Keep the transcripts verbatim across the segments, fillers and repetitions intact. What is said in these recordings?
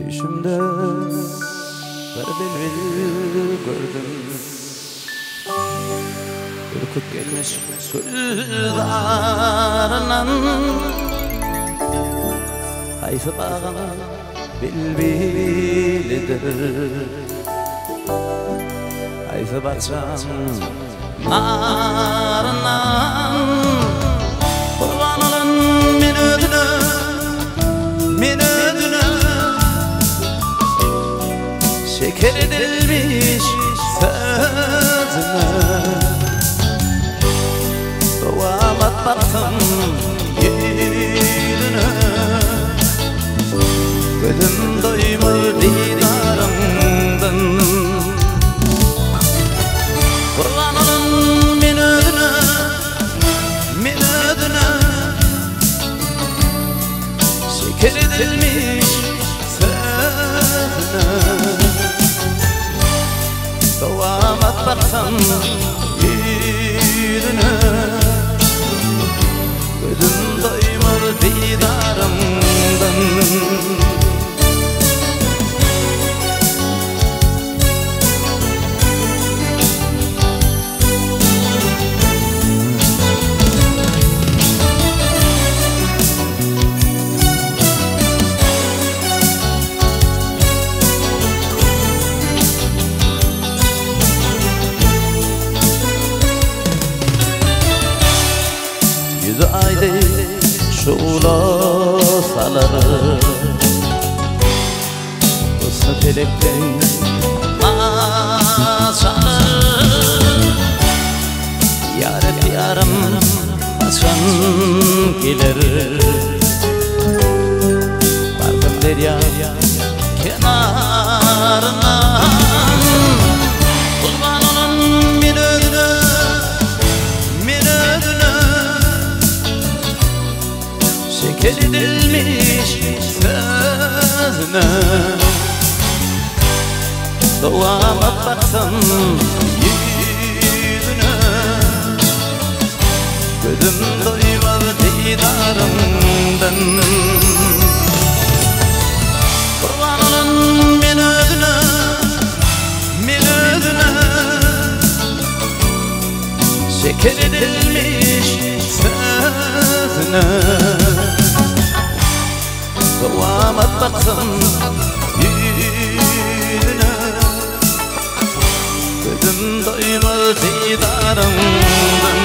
Düşümde bir bilbil gördüm. Ürküp gelmiş güldarından Hayfı bağım bilbilidir. Hayfı baksan narından Kurban olun min ödünü, min ödünü Şeker edilmiş sözüne Doğamat baktım yüzüne Gözüm doymur didarımdan Kurban olun min ödünü, min ödünü Şeker edilmiş sözüne Doğamat baksam yüzüne Gözüm doymur didarımdan Yüzü aydı şuula saları Husnu felekten açalır Yarep yarım açan gelir Vardım derya kenarından Kurban olun min ödünü, min ödünü Şeker edilmiş sözüne Doğamat baksam yüzüne Gözüm doymaz didarımdan Kurban olun min ödünü, min ödünü Şeker edilmiş sözüne Doğamat baksam yüzüne Gözüm doymaz didarımdan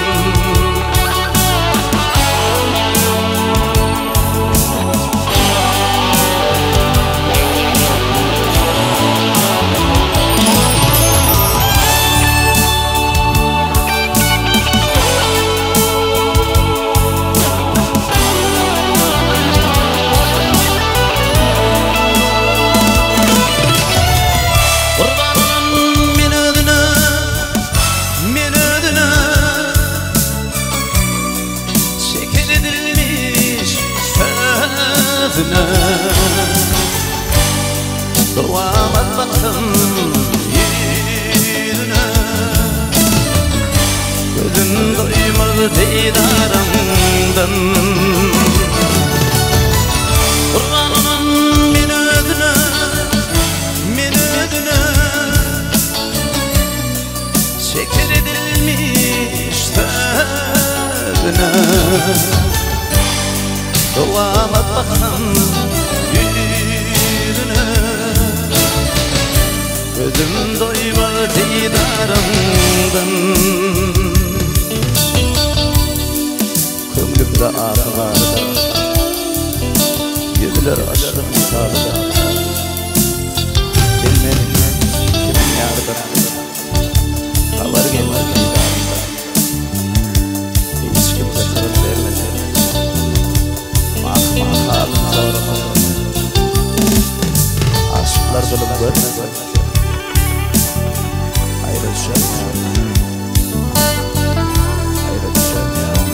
Doğamat baktım yüzüne Gözüm doymaz didarımdan Kurban olun min ödünü, min ödünü Şeker edilmiş sözüne Doğamat baktım yüzüne Gözüm doymaz didarımdan Kömlümde ağrı vardı Yüzler aşkın sardı Bilmedim kimin yardım Havar gelmez didarımda Hiç kimse kırıp vermedi Mahmah halım zoruma Aşklar zulüm görmedi Hayra düşer Hayra düşer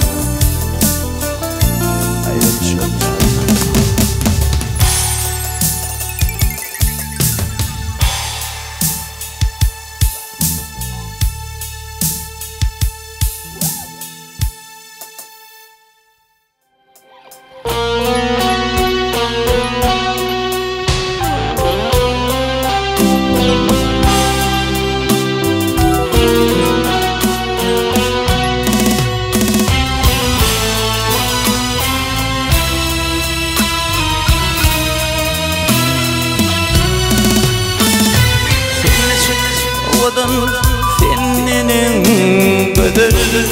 Hayra düşer Odun senin gödül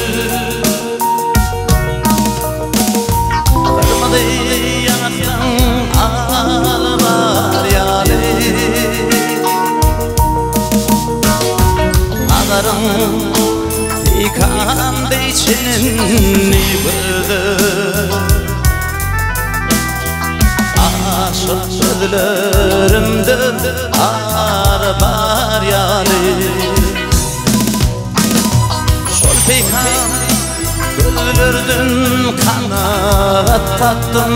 Kırmadı yanaktan ağlar yâli Nazarım yıkandı içini böldü Aşık sözlerimde ağır var yâli Sol peykan gülürdün kanat tattım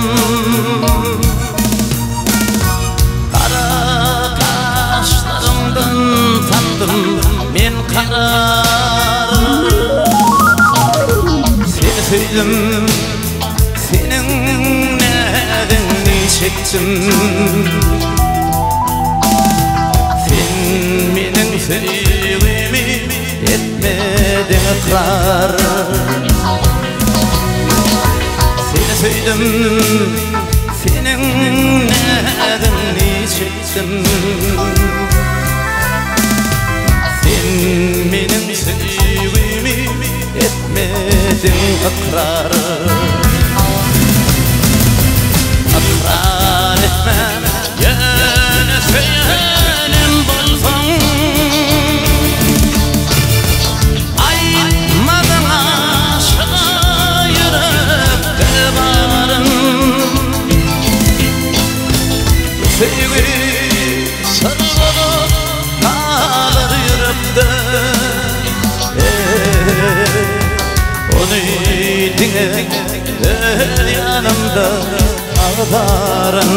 Kara kaşlarımdan tattım men karar Seni söyledim senin nedeni çektim Sen menin sevgimi etmedin ıkrar Seni söyledim senin nedeni çektim Sen menin sevgimi etmedin ıkrar Akrar etme yine söylenim bulsam Aymadın aşağı yürekte varım Sevgi sarılı kalır yürekte Onu dinle her yanımda ağlarım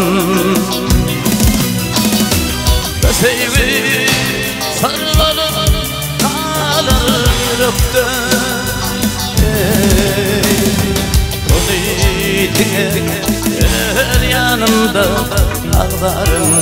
Sevgi sarılı kalır yürekte Onu dinle her yanımda ağlarım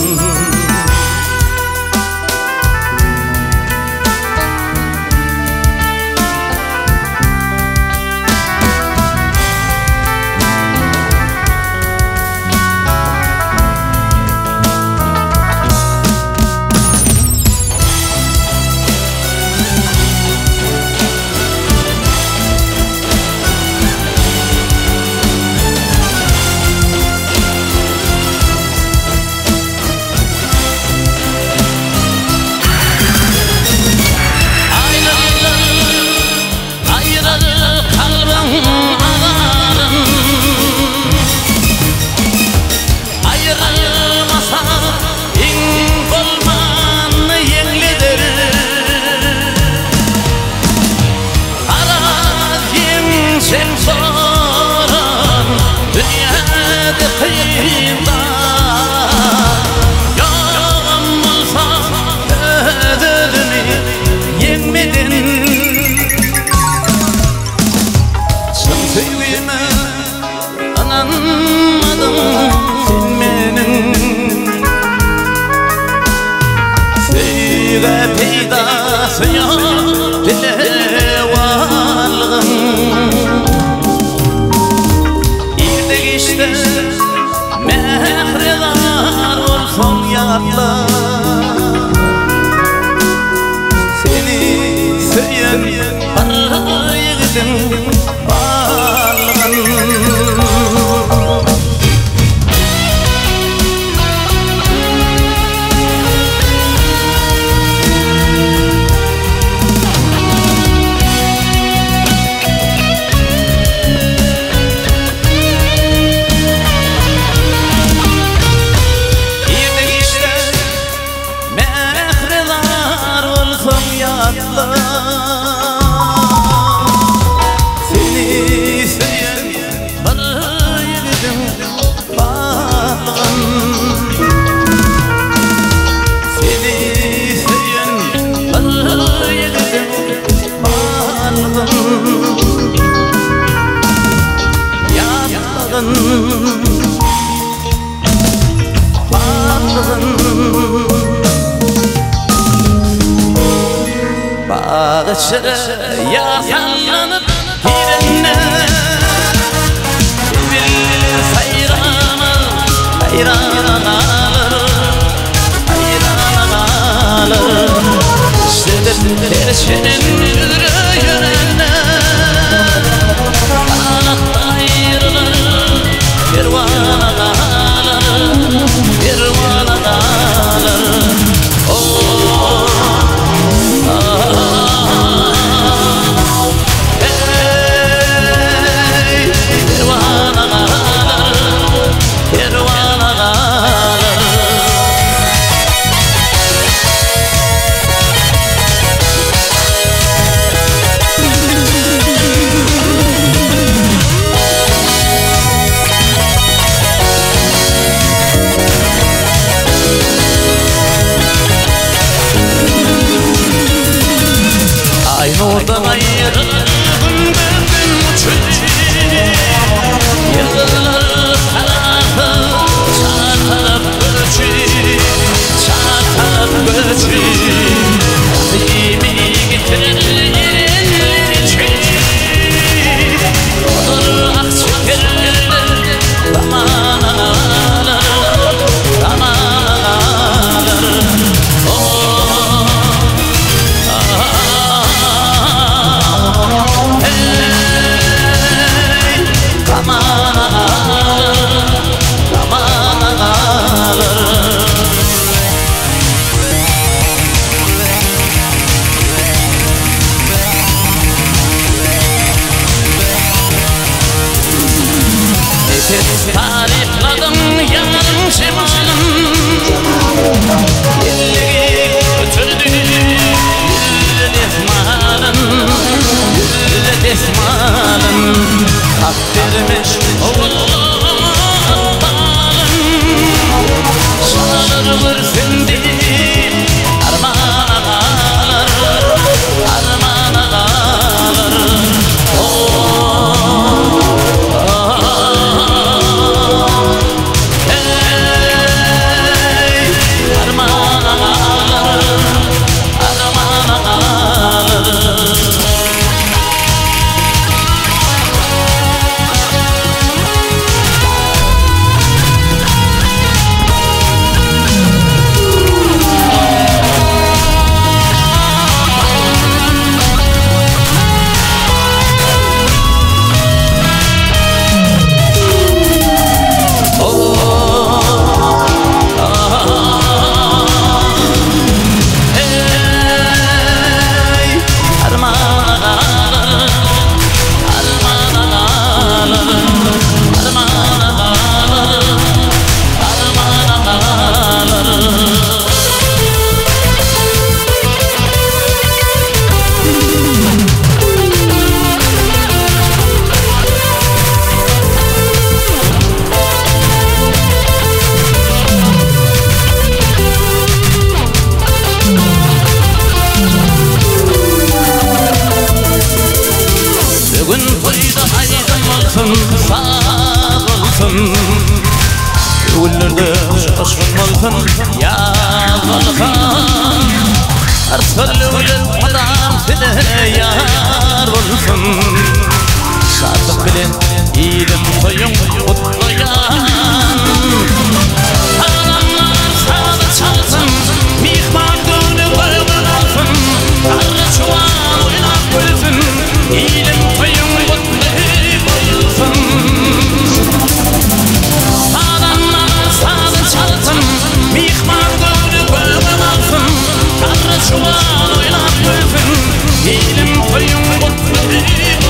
Seni söyleyen var yiğidim varlığın Seni söyleyen var yiğidim varlığın Seni söyleyen var yiğidim varlığın Yatlığın varlığın Bağışırı yasallanıp girene Bilir sayranı hayran alır Hayran alır Senin yüreğine kanat ayrılır Kervana dağlar Kervana dağlar Oh Hey Kervana dağlar Kervana dağlar Nurdan ayrıldım bugün uçucu Yıllar tarafı çatar göçü Çatar göçü Kalbimi getirir içi Olur akçekerler Zaman ağlar Zaman ağlar Oh tarifladım yarım şimanım Yıllığı götürdü Yülle desmanım Yülle desmanım Hak vermiş oğlum Şanır vırsın değil Armağan ağlar Armağan ağlar Oh olsun ya Volkan, Arslı adam sile yar olsun. Sadık bilen ilim koyun kutlayan, adamlar sağda çalsın, mihman günü koyun alsın. Karlı çuval oynap gülsün, ilim koyun kutlayan. Adamlar sağda çalsın, mihman günü koyun alsın. Karlı çuval oynap gülsün, ilim koyun kutlayan.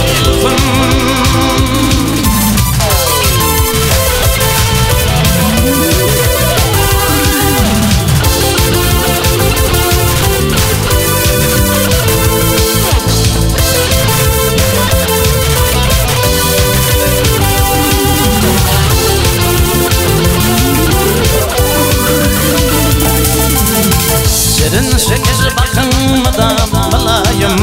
Serin şeker bakınmadan balayım,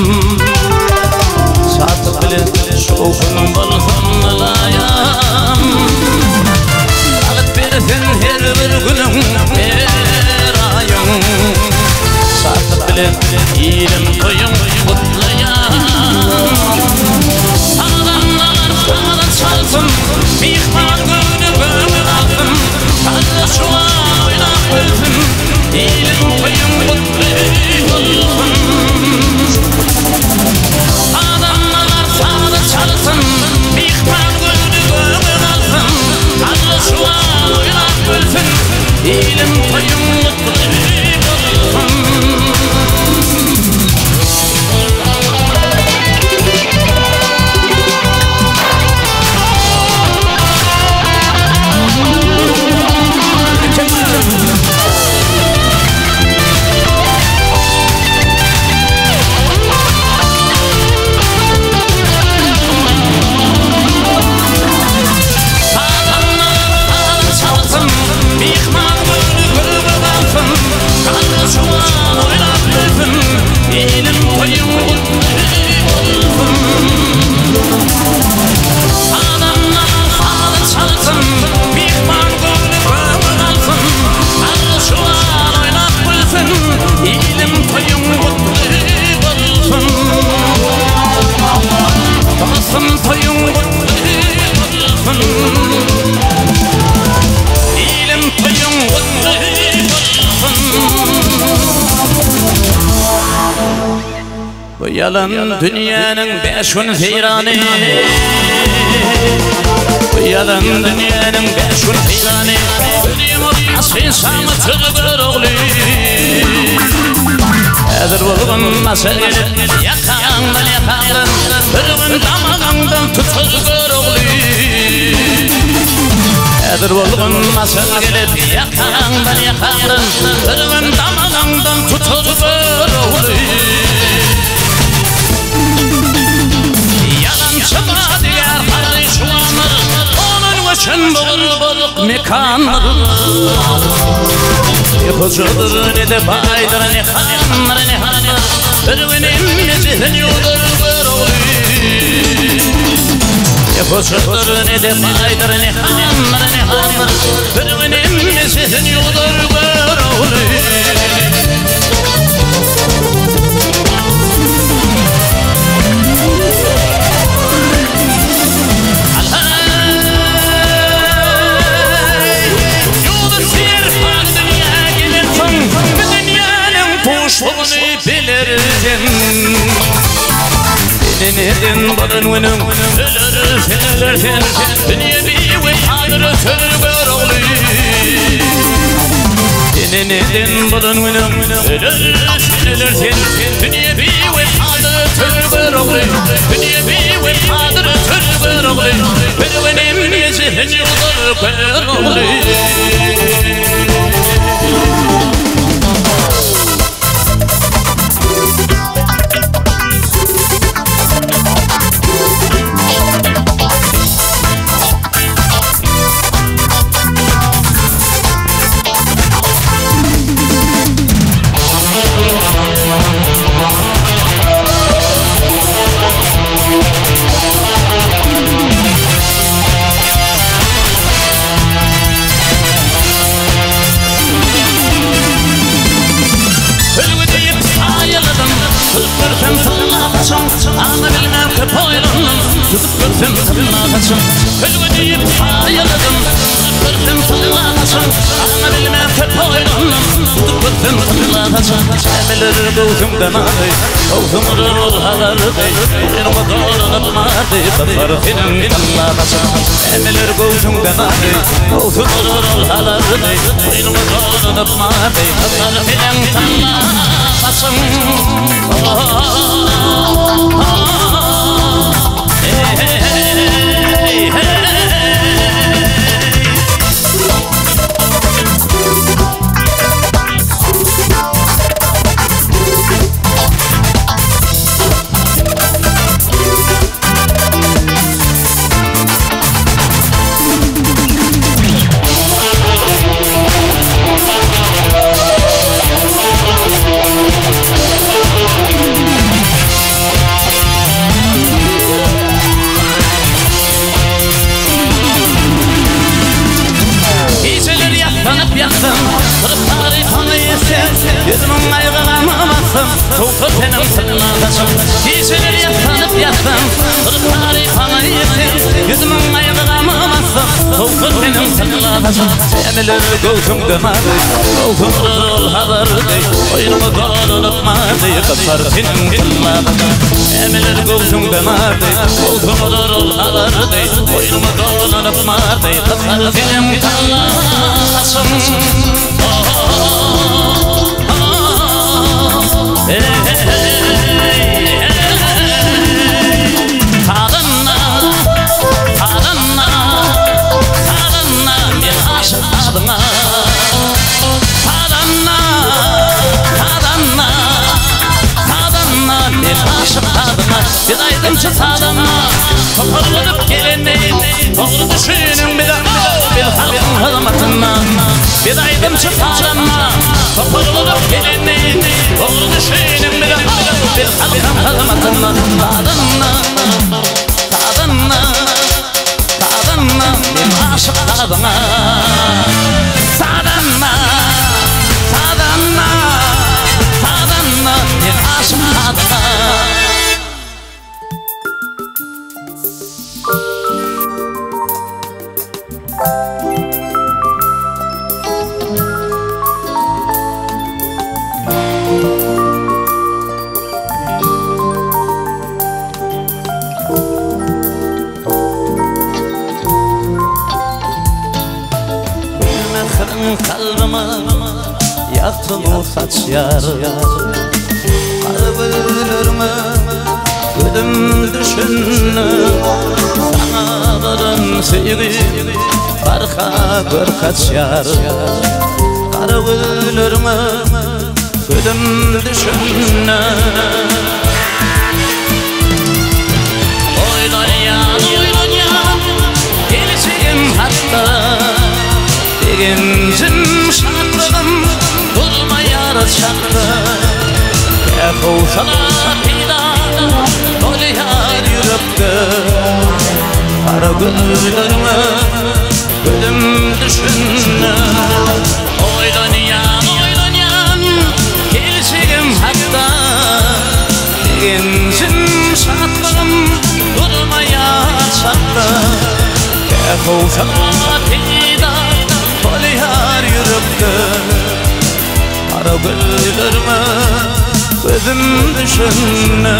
saat bile şokun balsın alayım. Alıp versin her bir günüm her ayım, saat bile ilim koyun kutlayan. Adamlar sağda çalsın, mihman günü böyle alsın. Karlı çuval oynap gülsün, ilim koyun kutlu olsun. ilim toyum yalan dünyanın beş gün feyrani yalan dünyanın beş gün feyrani ölüm asfı samı tığır oğlu edir bulgun masal gelip yakandan yakandan bir gün damağından tutulur oğlu edir bulgun masal gelip yakandan yakandan bir gün damağından tutulur oğlu Çıma diğer karışlanır onun için bol balık mekanır Yapıcıdır ne de baydır ne hanır ne hanır bir benim ne zihin yoldur bir oğlu Yapıcıdır ne de baydır ne hanır ne hanır bir benim ne zihin yoldur bir oğlu Boşluğunu bilirsin Dinledin balın önüm Ölürsün ölürsün Dünya bir ve adırı tölgür oğlu Dinledin balın önüm Ölürsün ölürsün Dünya bir ve adırı tölgür oğlu Dünya bir ve adırı tölgür oğlu Bir benim nezihin yoldur kör oğlu Ama bilmem ki boynum tutup gördüm tırnağaçım Kölgü deyip ayaladım tutup gördüm tırnağaçım Ama bilmem ki boynum tutup gördüm tırnağaçım Emelir gözümden adı Oğuzumur olhalardı Boynuma dolanıp madı Kafar senin tırnağaçım Emelir gözümden adı Oğuzumur olhalardı Boynuma dolanıp madı Kafar senin tırnağaçım Hey, hey, hey, hey. Yüzümün aygılamamazsın Soğutur senin tırnağaçım Giysilir yatlanıp yatsın Kırıkları bana yesin Yüzümün aygılamamazsın Soğutur senin tırnağaçım Emilir gözümden adı Soğutur haları dey Oyunumu dolanıp madı Kıpar senin tırnağaçım Emilir gözümden adı Soğutur haları dey Oyunumu dolanıp madı Kıpar senin tırnağaçım aydımçı sağlama Toparlanıp geleneğin Doğru düşünün bir de Bir halkın hırmatına Bir aydımçı sağlama Toparlanıp geleneğin Doğru düşünün bir de Bir halkın hırmatına Tadınna Tadınna Tadınna Bir aşık tadına Tadınna Tadınna Tadınna Bir aşık tadına Kalbime yaktın o saç yarı Kalbimlerime ödüm düşünün Sana varın sevgi Barka gör kaç yar Kalbimlerime ödüm düşünün Oynayan oynayan geleceğim hatta Gencim şanlığım durmayar çaktı Kefusana pidana doluyar yürekte Kara güllerime gülüm düşünme Oylanayan oylanayan geleceğim hatta Gencim şanlığım durmayar çaktı Kefusana pidana Doluyar yürekte Kara güllerime gözüm düşünme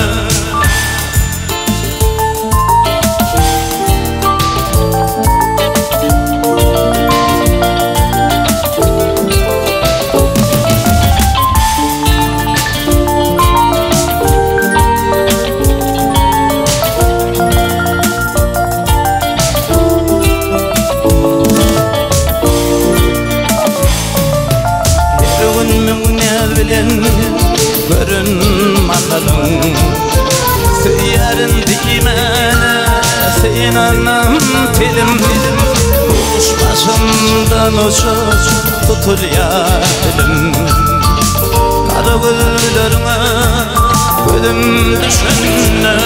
Görünmeden Sıyarın dikmene Seyin anam tilim Kuş başımdan uçup tutul ya dilim Kara güllerime gülüm düşünme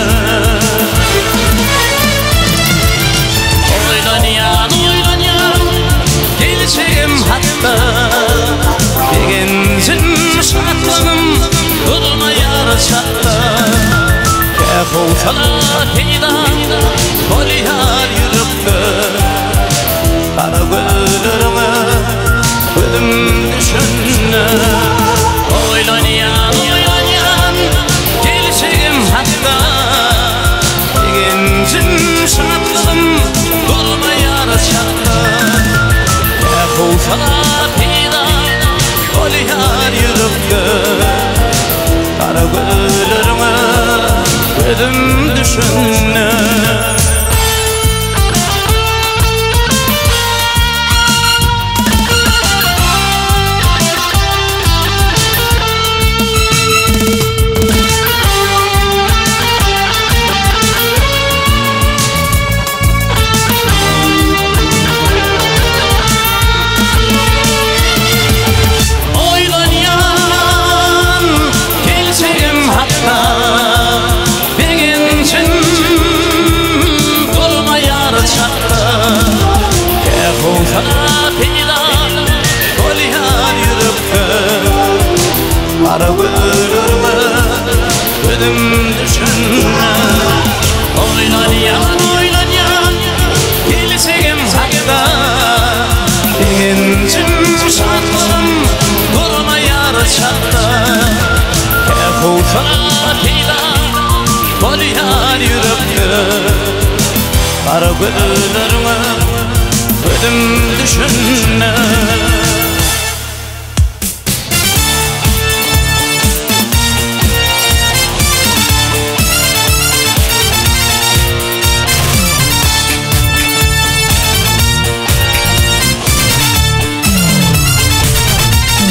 Oylanayan oylanayan geleceğim hatta Bir gencim şartlığım durmayar çatta Kefusana peyda doluyar yürekte Kara güllerime gülüm düşünme Oylanayan oylanayan geleceğim hatta Bir gencim şartlığım durmayar çatta Kefusana peyda doluyar yürekte Kara güllerime gözüm düşünme Kara güllerime gözüm düşünme Oylanayan oylanayan geleceğim hakkında Gencim şartlığım durmayar çatta Kefusana peyda doluyar yürekte Kara güllerime gözüm düşünme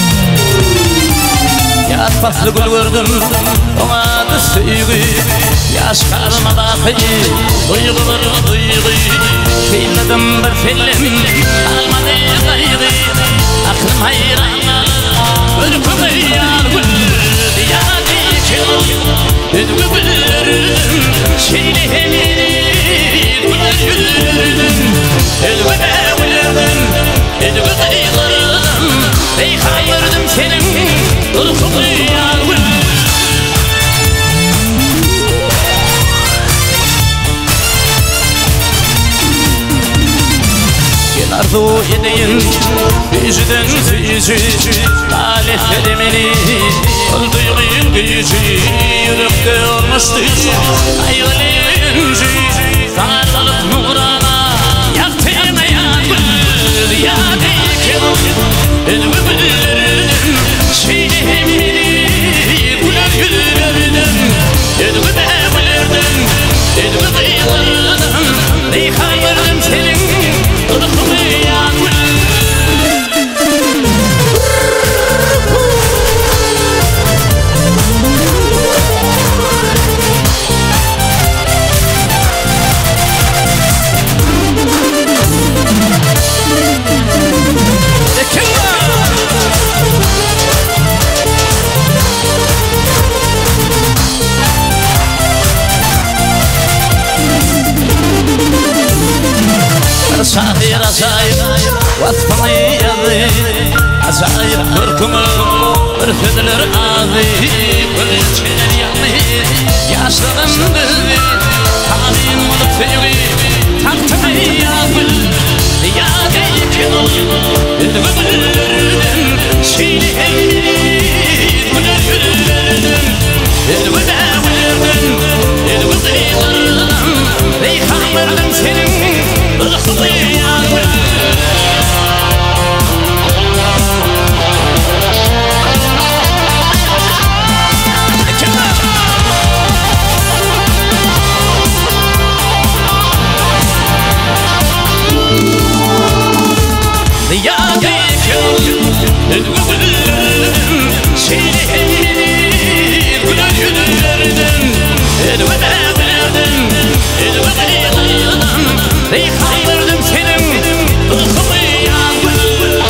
Paslı gül gördüm ona da sevgi Yaşkarma bakı duygular duygu Fildim bir film kalmadı gayrı Aklım hayran ürküm yar gül Diyadi ki Üdgü bilirdim Şeyli hemini Güler yürürdüm Üdgü de bilirdim Üdgü duygulardım Ey hayırdım senin ürküm yar gül Arzu edeyim yüzüden yüzü Talih edemeni Öldüğün gücü Yürekte olmuştu Ayrılınca Sarılıp nurana Yaktığın ayağın Ya değikim Elimi bilirdim Şeyli hemini Güler gülerdim Elimi de bilirdim Elimi duyardım Ney hayırdım senin Sahir azayip Vasfını yazı Azayip hırkımı Hırkıdılır ağzı Kılıçlar yanı Yaşlarım bizi Talim olup sevgi Taktımı yazı Ya değikim Üdgü bilirdim Şeyli heyni Güler yürürdüm Üdgü de bilirdim Üdgü duygulardım Ey hayırdım senin ırkımı yar gül Ya değikim Üdgü bilirdim Şeyli heyni Güler yürürdüm Üdgü de bilirdim Üdgü duygulardım Ey hayırdım senin ırkımı yar gül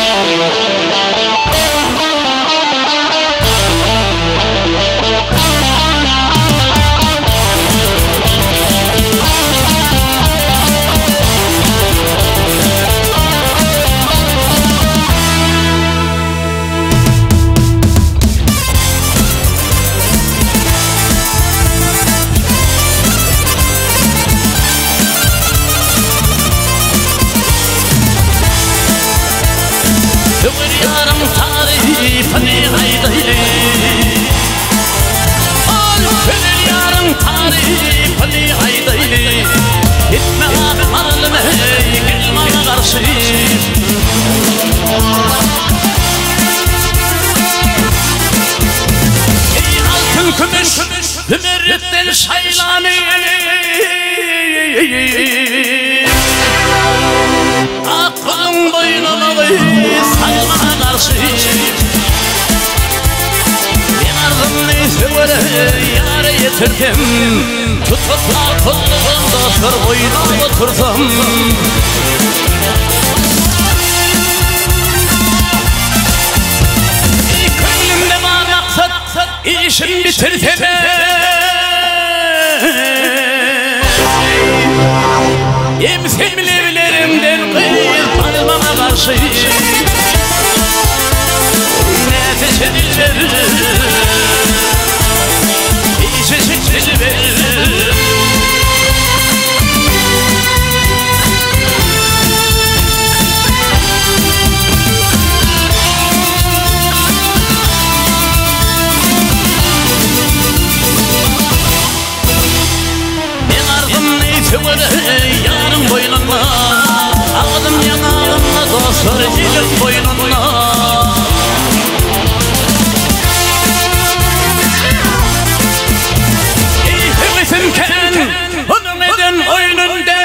Yarım tarifini haydaylı Alfil yarım tarifini haydaylı Gitme abi marlime gelmana karşı Ey altın kümüş Hümürretten şaylani Aklın boynuna salmana karşı Yanardım neyse böyle yâre yetirdim Tutukla kolluğunda sır boyuna otursam Könlümde var maksat işim bitirsem Emsemli evlerimden kıyıp almama karşı Nefes edeceğim İşe çekmeli veririm Yanardım neyse böyle yarın boynuna Ağladım yanağımla dostlar yelim boynuna Ey hevesimken onun eden oyununda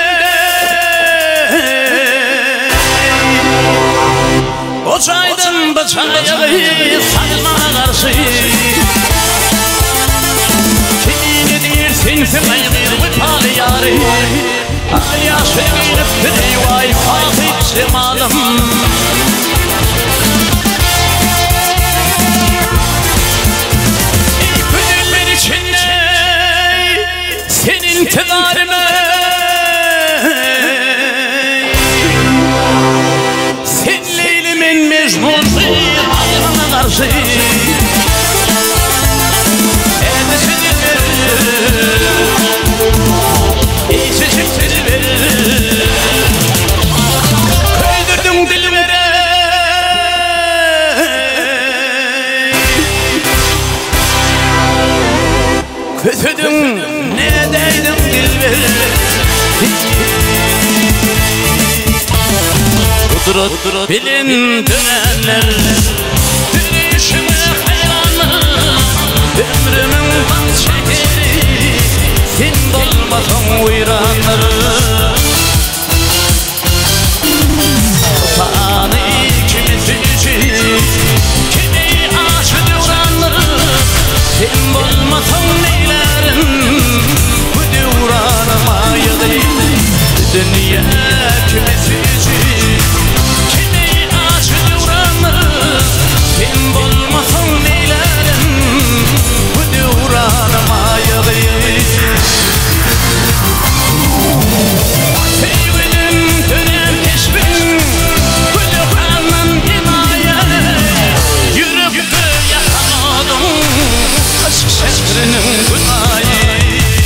Koçaydım bıçağı salma karşı Kimi ne dersin سنت ما يغير وطال ياري يا شميل افتري واي فاضي جمالم يكون من içinde senin tedarime sen leylimin mecnun ayrına karşı İçecekleri verir Köydürdüm dilvere Kötüdüm ne edeydim dilvere Kudret bilin dönenler Dönüşüme hayranlar Ömrümün bak şekeri Sen dolmasın uyranları Tanı ikimiz için Kimi aşı duranları Sen dolmasın neylerin Bu duranıma yılayım Dünya ikimiz için Kimi aşı duranları Sen dolmasın neylerin Bu duranıma yılayım Sevgilim dönem peşmin Gülükanın himaye Yürüp yakaladım Aşk şehrinin günahı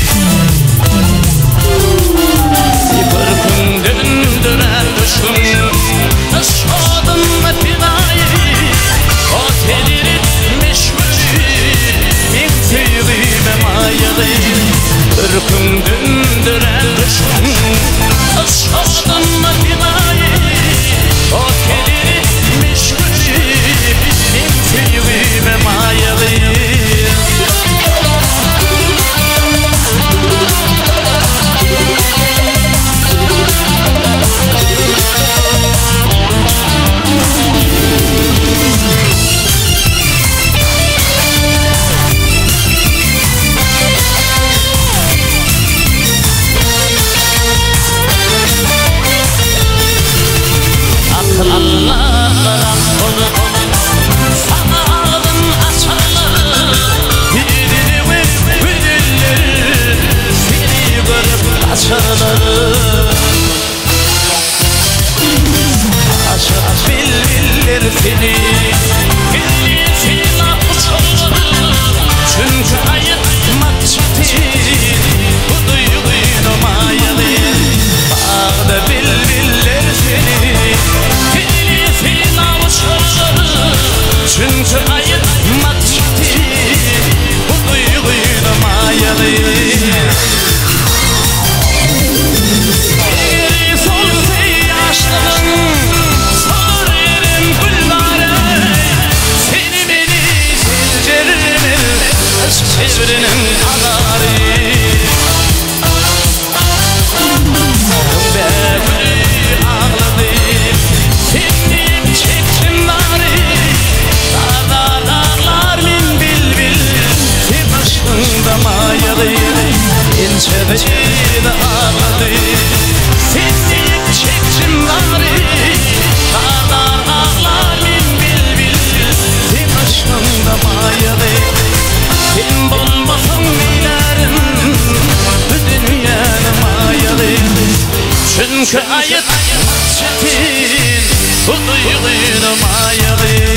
Yıkırkın döndüren düşkün Aşkadın metinayı O telir meşgulü Min sevgime mayalı Yıkırkın döndüren düşkün Aşkadın metinayı O telir meşgulü Min sevgime mayalı Allah'tan konu sana aldın açarlar Yedini ve güdülleri seni görüp kaçarlar Aşık bilirler seni Gelli silah uçarlar Çünkü ayıtmak çetin Bu duyguyla mayalı Bağda bilirler seni Çünkü ayıtmak çetin Bu duyguyla mayalı Eğri solsa yaşların Solur yerim gülbare Seni beni silcermir Aşk çevrinin anarı Bebri ağladı Seni çektim nari Dağlar min bil bil Sen aşkında mayalı İnçede ağladı Seni çektim nari Dağlar ağlar min bil bil Sen aşkında mayalı Sen bulmasın neylerin Bu dünyanı mayalı Çünkü ayıt çetin Bu duyguyla mayalı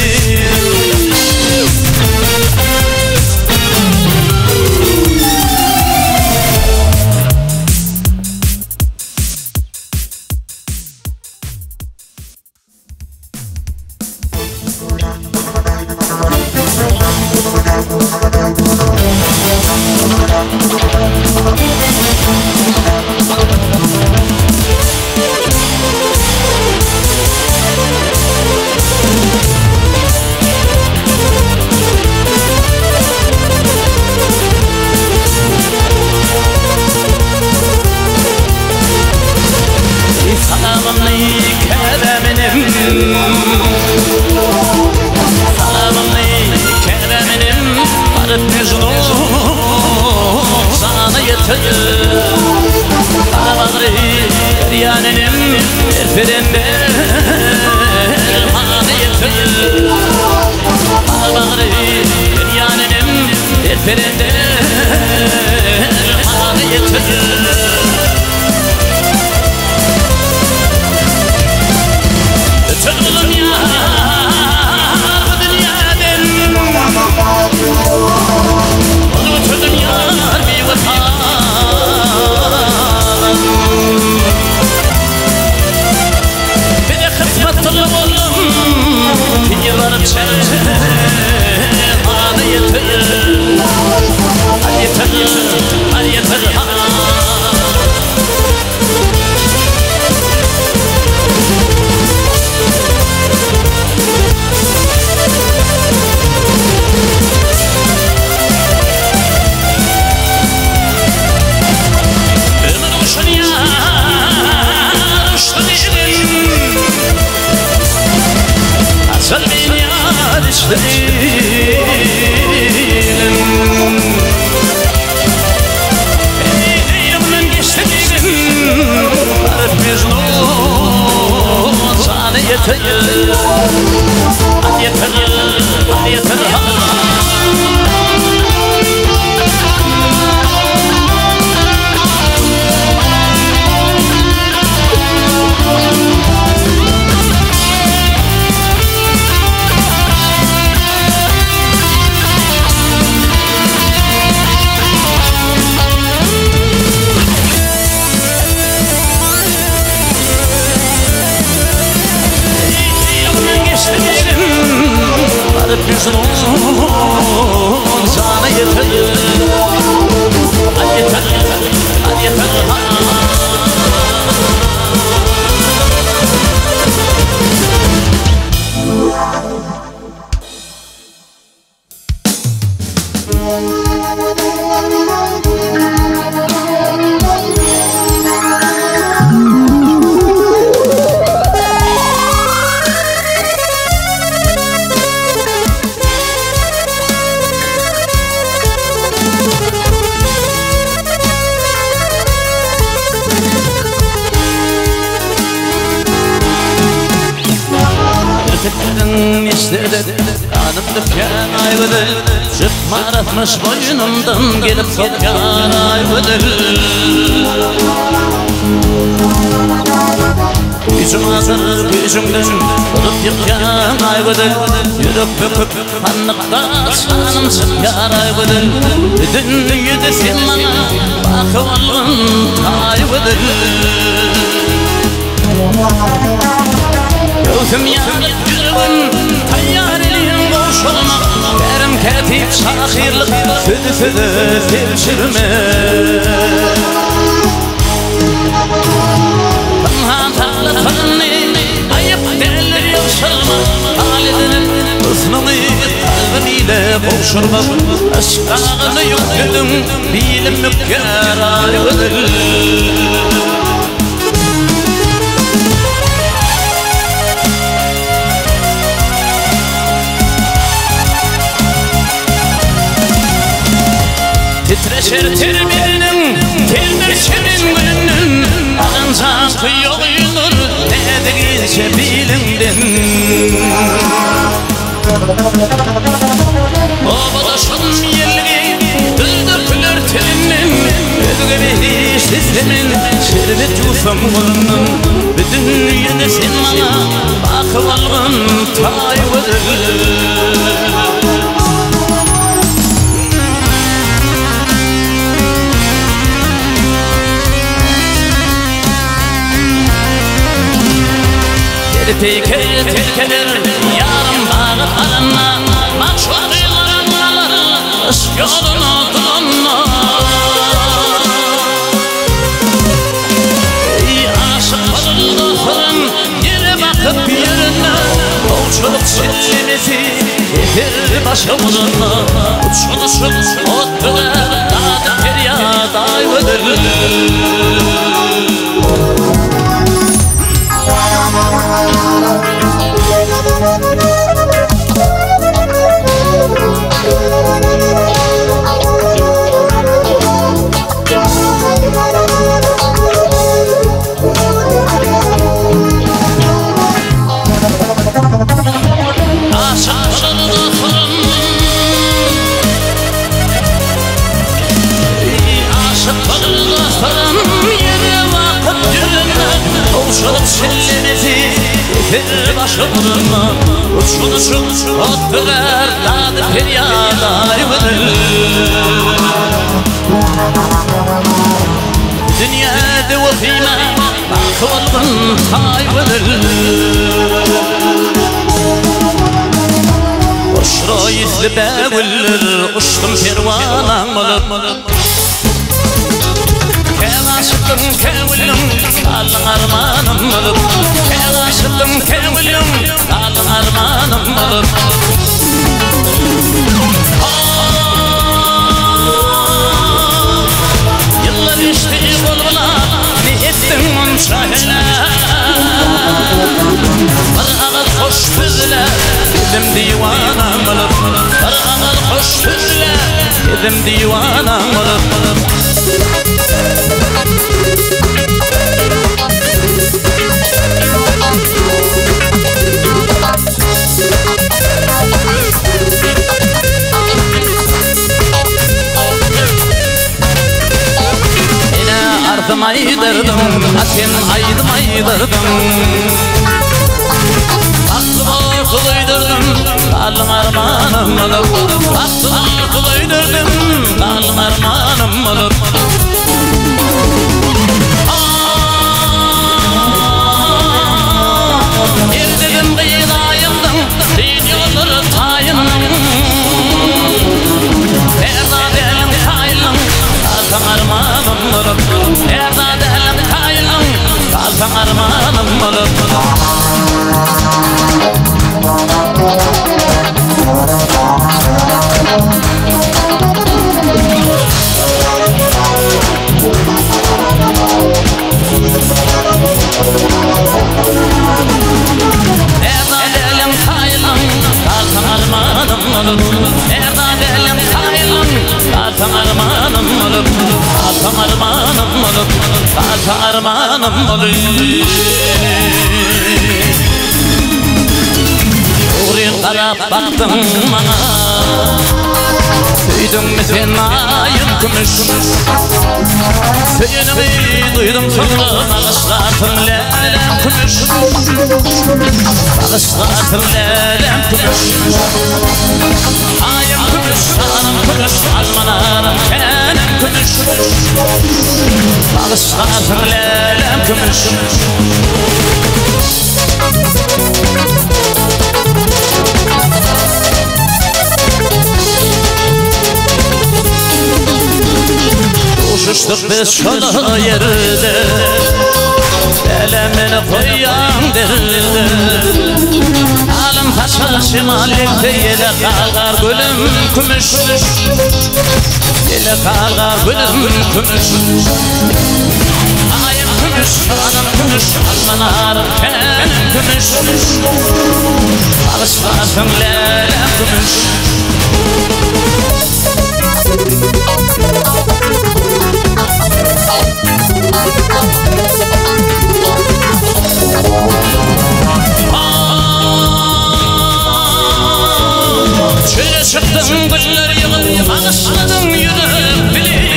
Sana yeter Yeterinde Hali yeter Ötürüm ya Bu dünyadan Onu ötürdüm yar bir vatan Bir de kısmetli oğlum Yıllarım çevre Hali yeter Hadi yeter Hadi yeter Ömür olsun ya Uçtu dilim Asıl beni yar işte değilim Elimden geçti değilim Arif Mecnun Sana yeter Hadi yeter Hadi yeter Arif Mecnun Sana yeter Hadi yeter Hadi yeter Erkeklerin işleri Kanım döken ayvıdır Çıkma aratmış boynumdan Gelip sokan ayvıdır Gücüm hazır gücümden Tutup yıkan ayvıdır Yürüp öpüp anlıkta Sanım çıkar ayvıdır Bütün dünyada sen bana Bakıvalın ayvıdır Gözüm yanıp yürübün Tayyareliğin boşulmak Berim ketip şahirlik Südü südü sevşirme Tanhan tağlı tanni Ayıp derler yaşarma Halidinin ısnını Kalbiniyle boşurmak Aşkağını yükledim Bilim mükker ayıdır Titreşir tirminin, tirmirşirin gülünün Ancak yok yunur, nedirse bilimden Obadaşın yelgi, düldükülür tilinin Ödüge bir sistemin, şerbet yufam bulunun Bütün dünyada sen bana bakıvalın tayvıdır Teke tekeler yarım bağıp alanma Makşuarıların aları ışk yolunu dolanma Ey aşık fırıldıklarım yere bakıp yerine Uçurup çillemesi yeter başımına Uçuluşup otlular dağda feryat ayvıdır Şunu otturar dadı feryada yıvıdır Dünyada vafime akıvaldın hayvıdır Oşra yüzlü bevillir uçtum kervanan olup Kelaşıttım kevilim kalın armanım olup Kelaşıttım kevilim kalın armanım olup Yıllar işte koluna ne ettin onca hele Bir ağır hoş bizle edim divanam olup Bir ağır hoş bizle edim divanam olup Ardım aydırdım, atem aydım aydırdım Aklıma kılıydırdım, kalın armanım olup Aklıma kılıydırdım, kalın armanım olup Erdedim kıyılayımdım, din yolları tayınım Erda delim kaylım, kalın armanım olup Erda delim kaylım, kalın armanım olup Erda delim kaylım, kalın armanım olup Erda delim kaylım, kalın armanım olup Kalın armanım olup, kalın armanım olup Uğrayın karab baktın bana Söydün mü sen ayın kümüş Söyünümü duydum sonra Bağışlatın lelem kümüş Bağışlatın lelem kümüş Ayın kümüş, anım kümüş Almanarım kenim kümüş Bağışlatın lelem kümüş Uçuştuk biz şola yerde Elemini koyan derdi Alım taşa şimalikte yele kalgar gülüm kümüş Yele kalgar gülüm kümüş Ayım kümüş, anım kümüş Almanarım kenim kümüş Bağışlasın lelem kümüş Çöle çıktın güller yığıp Bağışladın yürüp bili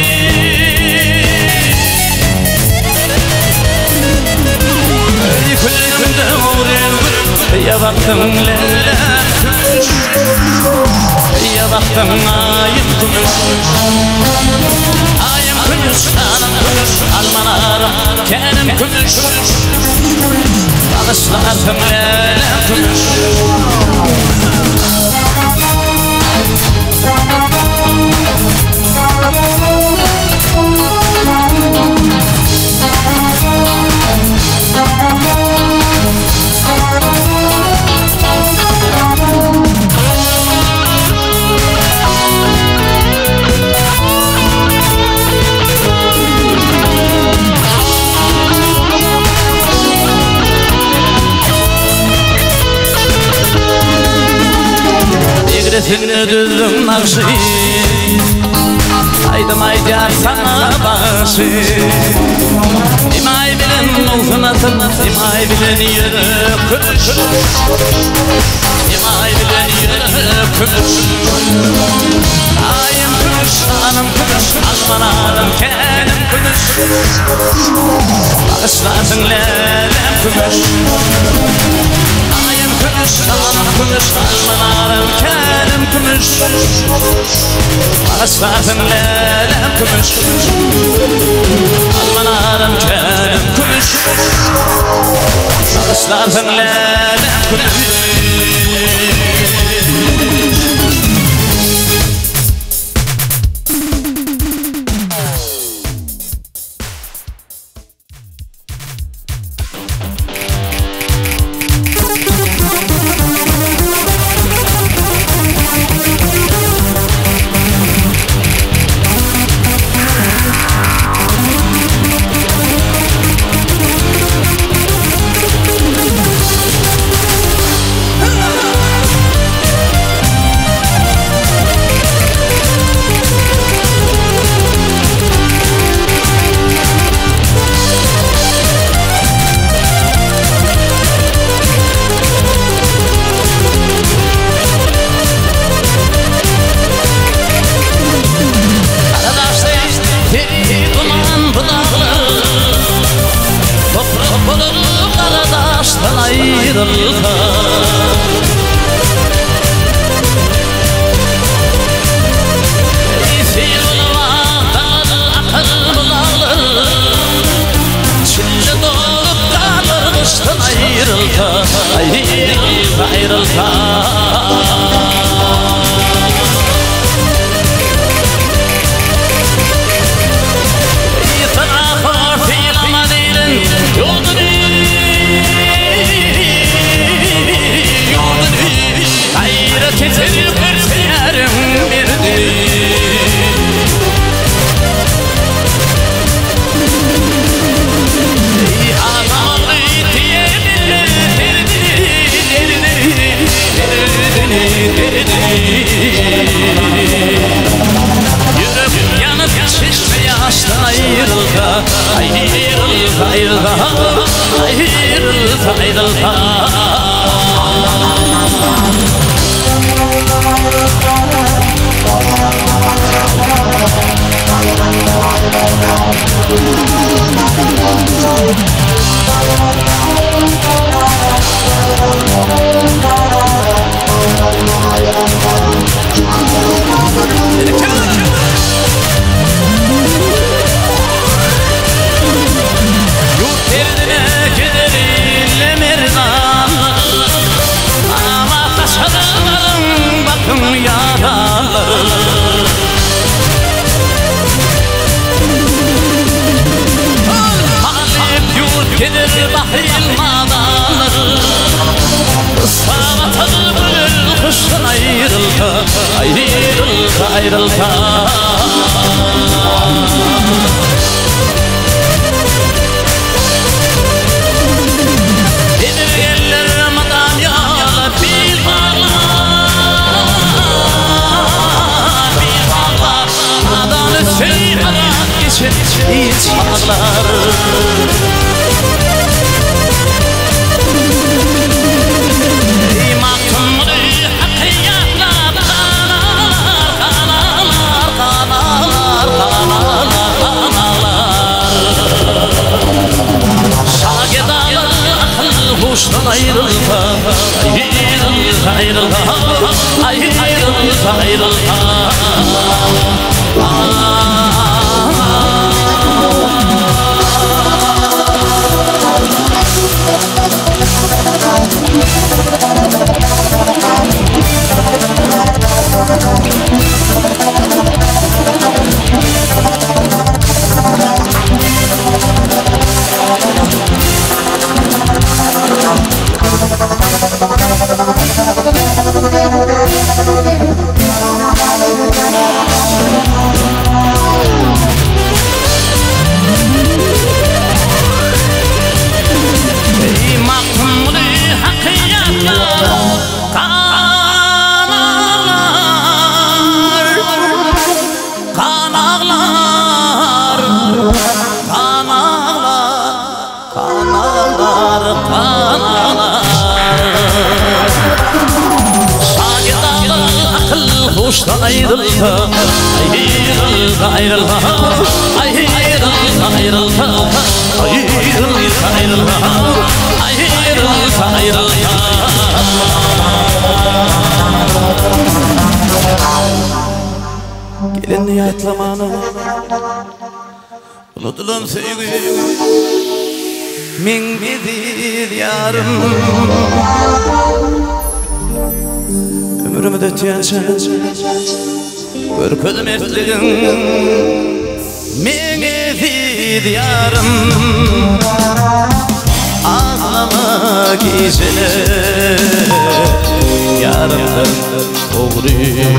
Külkünde uğrayıp Ya baktım lelem kümüş Ya baktım ayım kümüş Ayım kümüş, anım kümüş Almanarım kenim kümüş Bağışlatım lelem kümüş Seni düzdüm nakşı Aydım aycar sana başı İmay bilen olsun atın İmay bilen yürü kümüş İmay bilen yürü kümüş Ayım kümüş, anım kümüş Almanarım kenim kümüş Islatın lelem kümüş Ayım kümüş, almanam kümüş Almanarım kelim kümüş Islatın lelem kümüş Almanarım kelim kümüş Islatın lelem kümüş Ağlar boşta ayrılsa ayrılsa ayrılsa ayrılsa ayrılsa ayrılsa ayrılsa ayrılsa ayrılsa gelin niyetlamanı unutulan sevgi min bilir yarım ömrümü de tüyensen bir közüm ertligin min bilir yarım ağlamak içine yarımdan uğrayım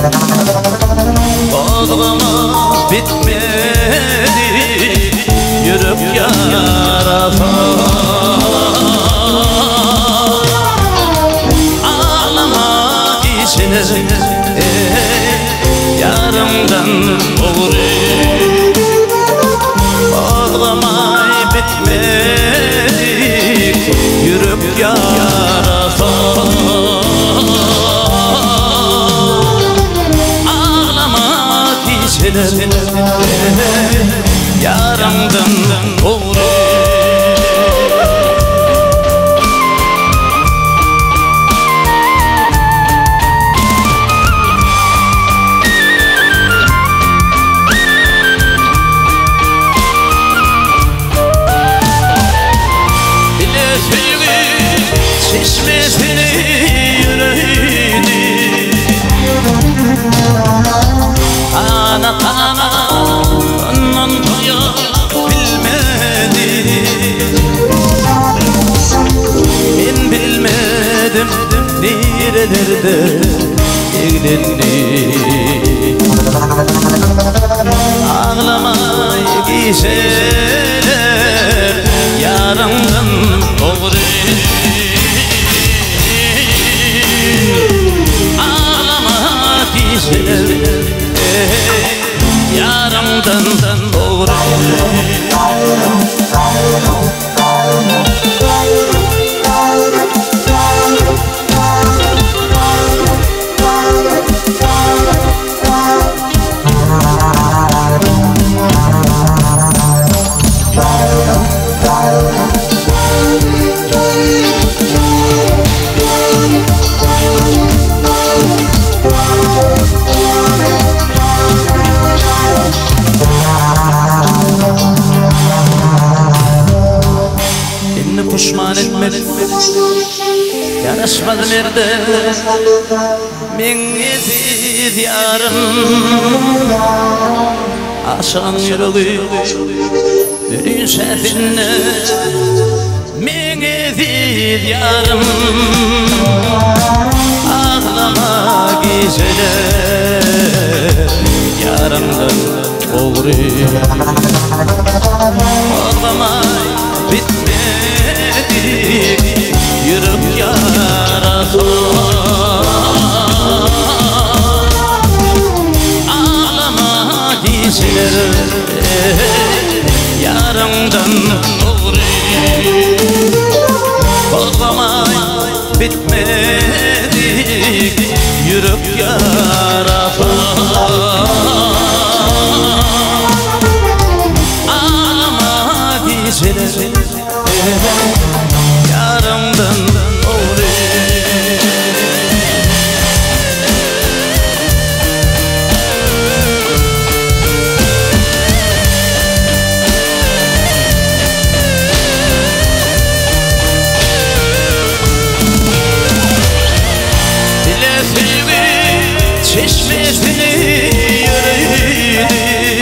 ağlamak bitmedi yürüp yarasa ağlamak içine yarımdan uğrayım ağlamak bitmedi yürüp yarasa ağlamak içine yaramdan uğrayım bile sevgi çeşmesini yüreğini ana ana ondan doyar bilmedi ben bilmedim nerelerde evlendi ağlamayı giyseler yarımdan uğrayım ağlamak giyseler yarımdan uğrayım pişman etmedi yaraşmadı nerede min eziz yarım aşan yüreği dönün şefinne min eziz yarım ağlamak içine yarımdan uğrayım ağlamak bitmedi yürüp yarasa ağlamak içine yarımdan uğrayım ağlamak bitmedi yürüp yarasa ağlamak içine yarımdan bile sevgi çeşmesini yüreğini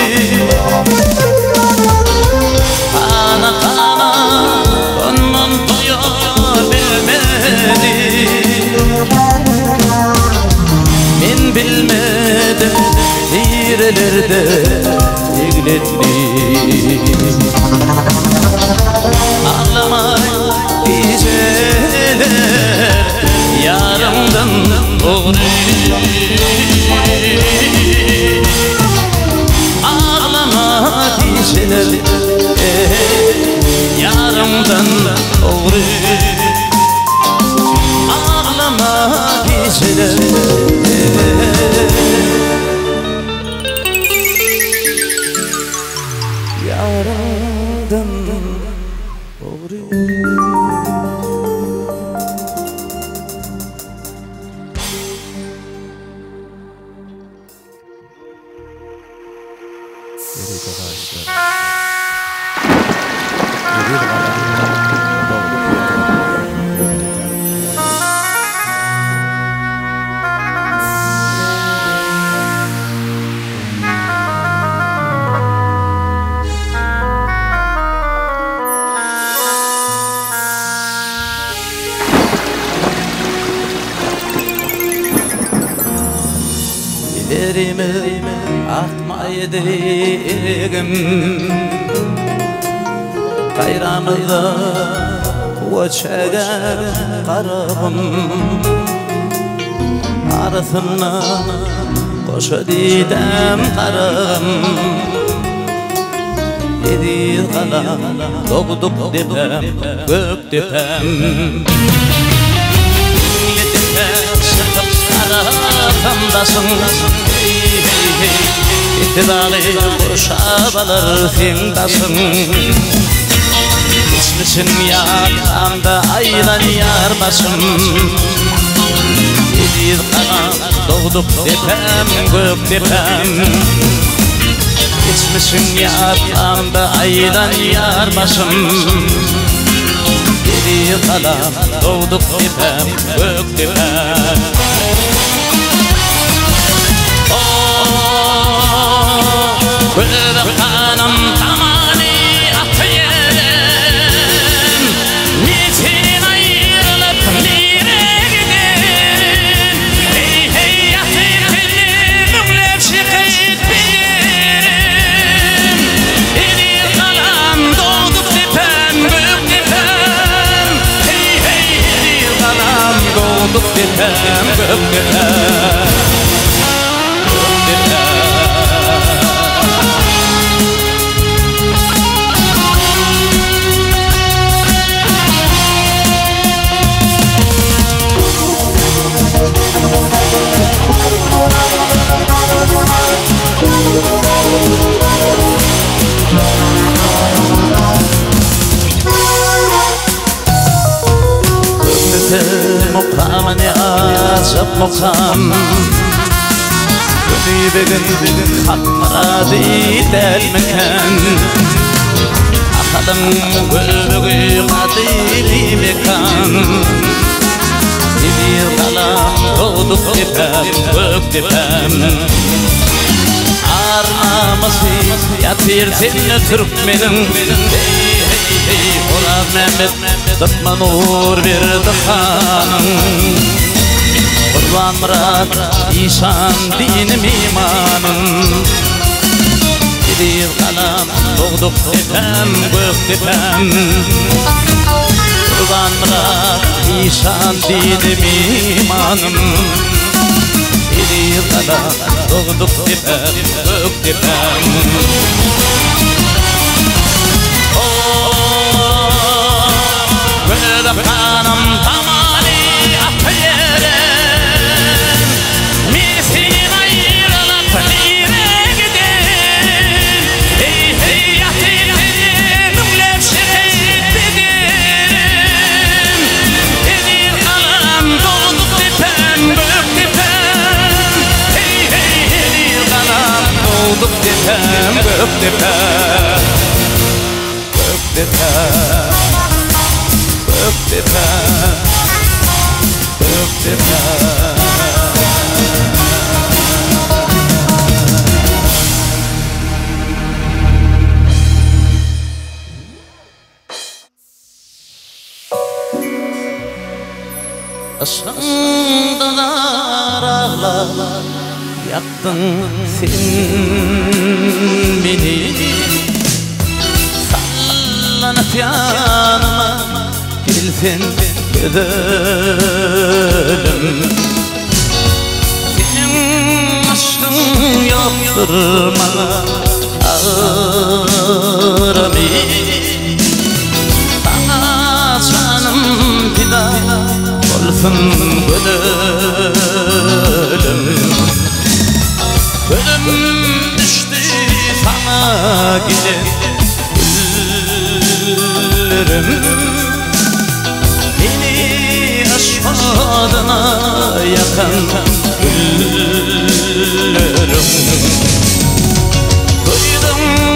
ana ana ondan doyabilmedi ben bilmedim nerelerde evlendi ağlamak içeler yarımdan uğrayım ağlamak içeler yarımdan uğrayım ağlamak içeler Yerime artmaydı egim Bayramıda uçağa qarabım Arasından koşa didem qarabım Edir qalam doğduk depem gök depem Arafamdasın İttidalı kuşabalar sendasın İçmişsin yakanda aylan yarmasın Edir qalam doğduk depem gök depem İçmişsin yakanda aylan yarmasın Edir qalam doğduk depem gök depem Gülüp kanım tamani atayım Niçin ayrılıp nire gidin Hey hey yatayım benimle şikayet benim Edir kalam doğduk depem gök depem Hey hey edir kalam doğduk depem gök depem مقام عجب مقام في بدن خط مرادي المكان أخدم قلبي قديمي مكان يدير ظلام ضوضك دفام وك دفام عارنا مصير يطير سن ترك منن Murat Mehmet tıkma nur bir dıkhanım Kurban Murat İşan dinim imanım Edir kalam doğduk depem gök depem Kurban Murat İşan dinim imanım Edir kalam doğduk depem gök depem Gülüp kanım tamani atayım Misin ayrılıp nire gidin Hey hey yatayım benimle şikayet bedim Edir kalam doğduk depem gök depem Hey hey edir kalam doğduk depem gök depem Gök depem Gök depem, gök depem Aşkımdalar ağlar, yaktın sen beni Sallanıp yanıma Gelsin gidelim Senin aşkın yoktur bana ağrımı Sana canım fida olsun gönlüm Gönlüm düştü sana gidip güllerim Aşkına yakan güllerim Duydum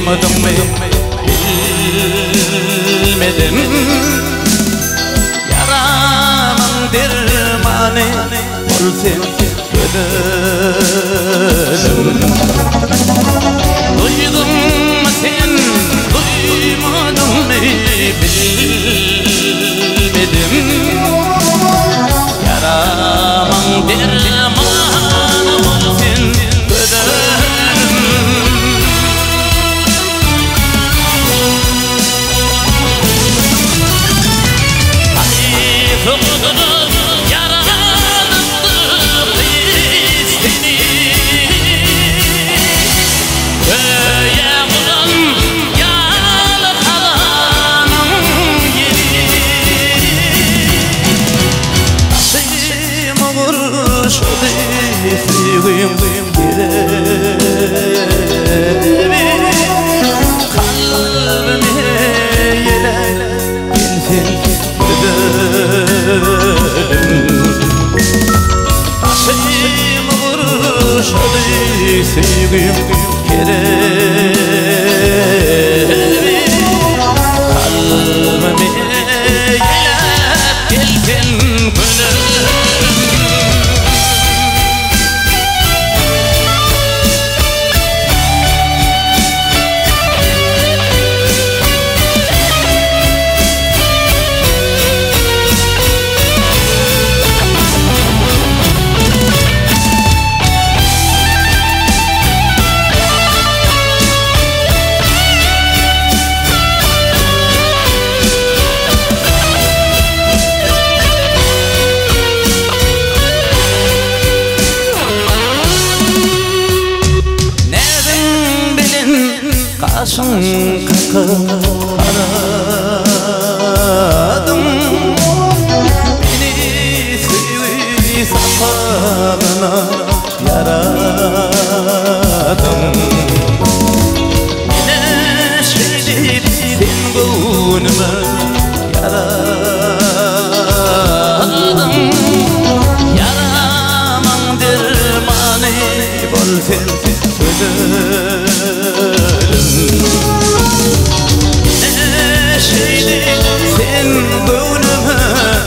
Acımadım mı bilmedim. Yaramın dermanı olsun gönlüm. Duydun mu sen, duymadın mı bilmedim. Yaramın dermanı olsun gönlüm. Sevgim kerevi kalbime yelep geldin gönlüm. Kaşın kakıp aradım, beni sevgi sakalına yaradım. Neşredip sen gönlüme yaradım. Yaramın dermanı bol sen gönlüm. Neşeydi sen gönlüme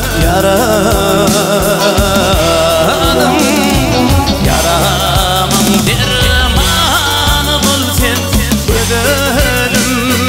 yaradım. Yaramın dermanı bul sen gönlüm.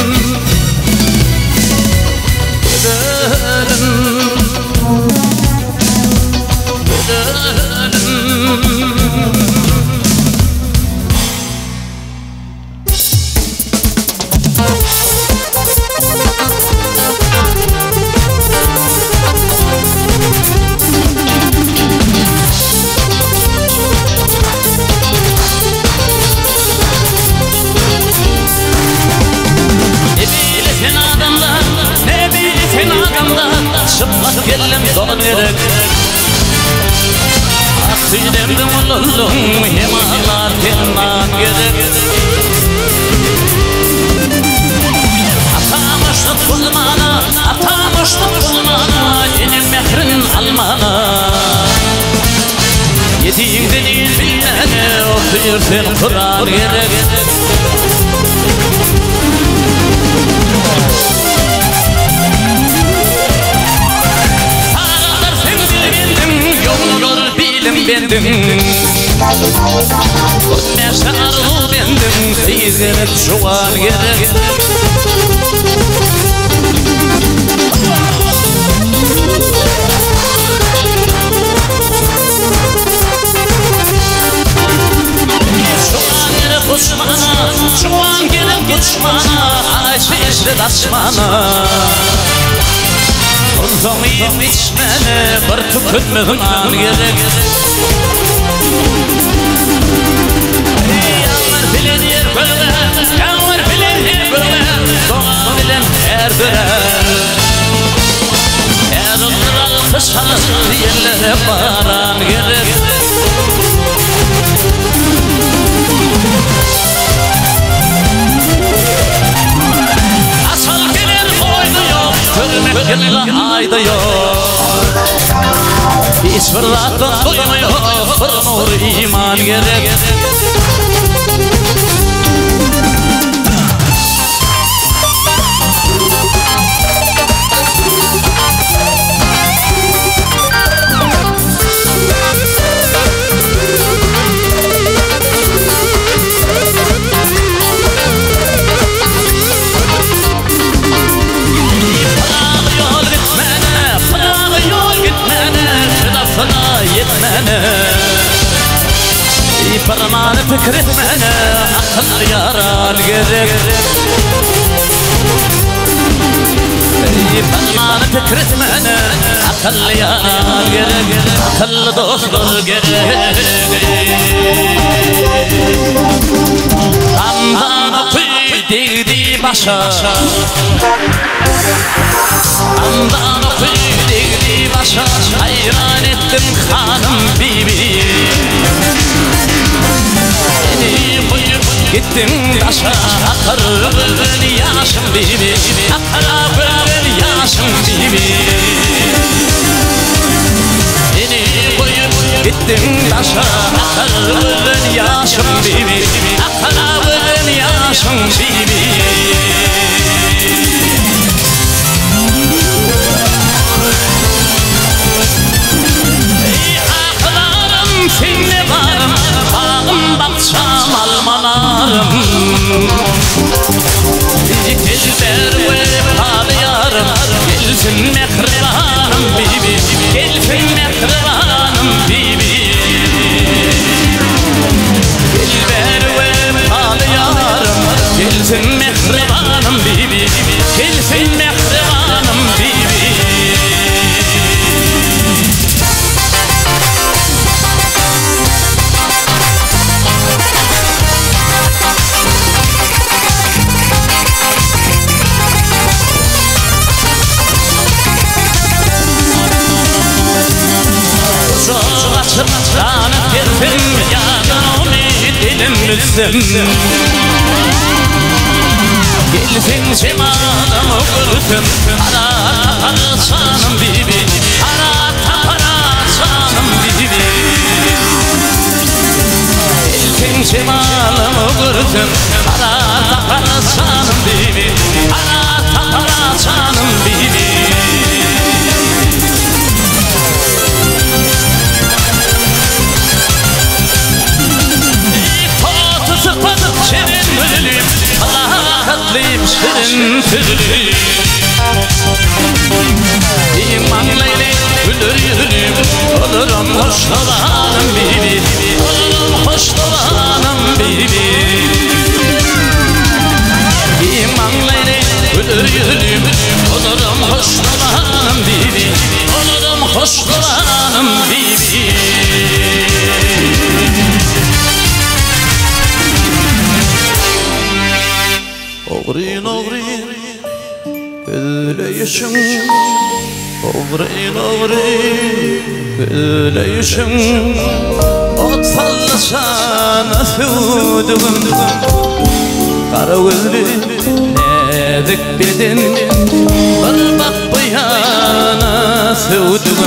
Çıplak geldim don gerek. Aksidemdim olalım himalar tenman gerek. Atamıştım kulmana, atamıştım kulmana, benim mehrin almana. Yediğimde değil bilmene, okuyur sen Kur'an gerek. Bendim meşarlı bendim seyizlenip şuan gerek. Şuan gerek uçmana, şuan gerek uçmana, ayşe eşret açmana. Uzanayım içmene, bir tükürmüğün an gerek. Yanlar bilen yer böyle, yanlar bilen yer böyle, doğa bilen erdiler. Erdiler kışanır yerlere varan gerek. Asal gelir koydu yok, görmek yılla ayda yok. Hiç fırlattan duymuyor, fırmur iman gerek. منا فرمان فكرة منا عقل يارا القرب فرمان فكرة منا عقل يارا القرب عقل ضفر القرب عمدان قيدي دي باشا عمدان قيدي دي باشا حيران الدم خانم بيبي gittim taşa akarbın yaşım bibi akarbın yaşım bibi beni koyup gittim taşa akarbın yaşım bibi akarbın yaşım bibi aklarım seninle varım bağım bakçam almalarım Dilber ve paliyarım gelsin mehribanım bibi gelsin mehribanım bibi Dilber ve paliyarım gelsin mehribanım bibi gelsin mehribanım bibi Canım girdim yanım dilim üzüm Gelsin cemalım kurtum Ara tapara canım bibi Ara tapara canım bibi Gelsin cemalım kurtum Ara tapara canım bibi Ara tapara canım bibi Şirin ölüm, katlıyım şirin tülüm İman leyli, gülür yürüm Olurum hoş dolanım bibi Olurum hoş dolanım bibi İman leyli, gülür yürüm Olurum hoş dolanım bibi Olurum hoş dolanım bibi Oğrin oğrin güleyişim Oğrin oğrin güleyişim Ot fallasana südüm Kara gülü nedik bedin Bir bak bu yana südüm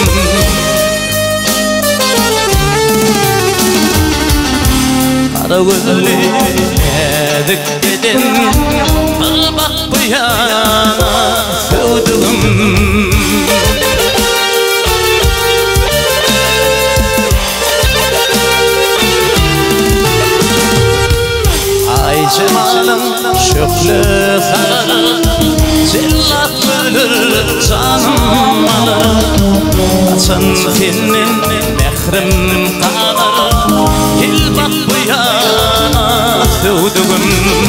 Kara gülü nedik bedin Bir bak bu yana südüm Ay cemalım şöklü sarı Cellat bölür canım alır Açın senin mehrim kalır Gel bak bu yana südüm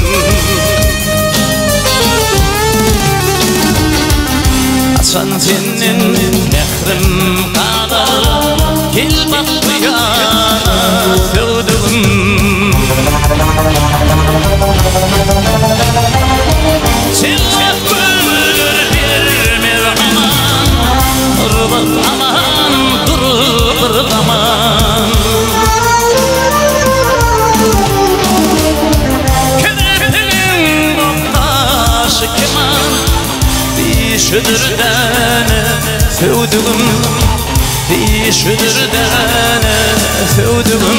Açın senin mehrim kalır Gel bak bu yana südüm Cellat bölür bir merhaman Durdur aman, durdur aman Ködetinin oktaşı keman Dişüdürdene sevdüm Dişüdürdene sevdüm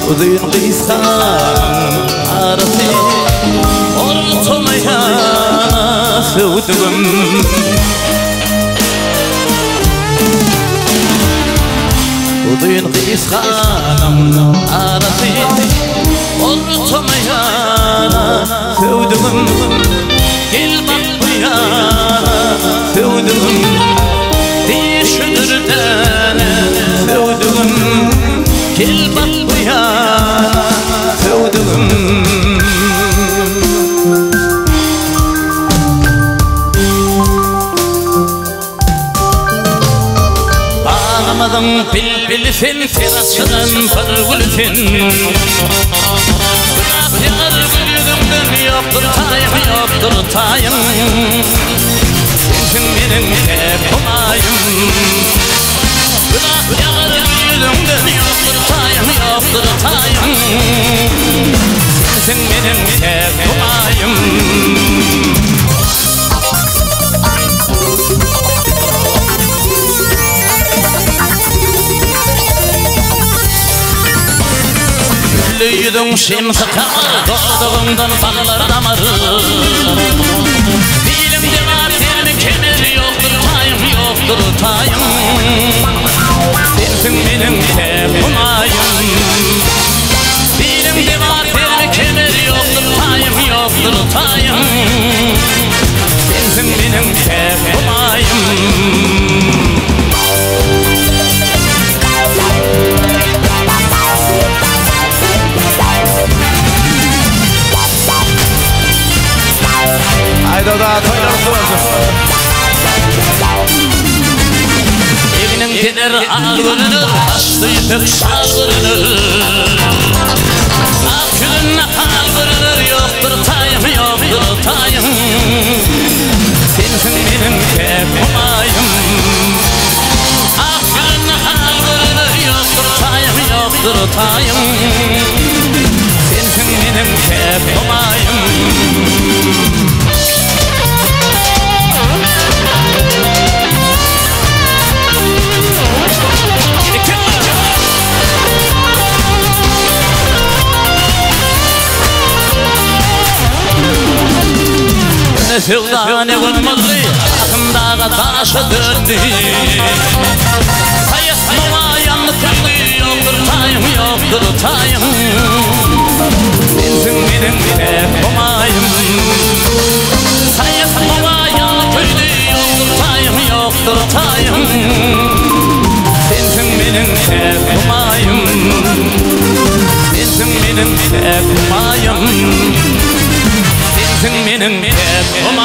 وذين قيسان عرفي ورطم يا ودغم وذين قيسان عرفي ورطم يا ودغم قلبك يا ودغم ديش دردان ودغم قلبك يا ودغم ağlamadım bil fil firasından pargülfin bırak yar gülümden yoktur tayım yoktur tayım sensin benim hep humayım bırak yar gülümden yoktur tayım yoktur tayım sensin benim hep humayım Yüzün şemsi kamar, doğduğundan bağlar damarı dilimde var senin kemeri yoktur tayım yoktur tayım sensin benim hep humayım dilimde var senin kemeri yoktur tayım yoktur tayım sensin benim hep humayım haydi o da toylarımız olsun. Evinin gider ağırınır, açtı yıkık şağırınır Akülün ağırınır, yoktur tayım, yoktur tayım sensin benim hep humayım Akülün ağırınır, yoktur tayım, yoktur tayım sensin benim hep humayım Ne sevda ne gülmezli aklımdağa taşı döndü Sayısmama yanlı kıldı yoktur tayım yoktur tayım sensin benim hep humayım Sayısmama yanlı kıldı yoktur tayım yoktur tayım sensin benim hep humayım sensin benim hep humayım sensin benim hep humayım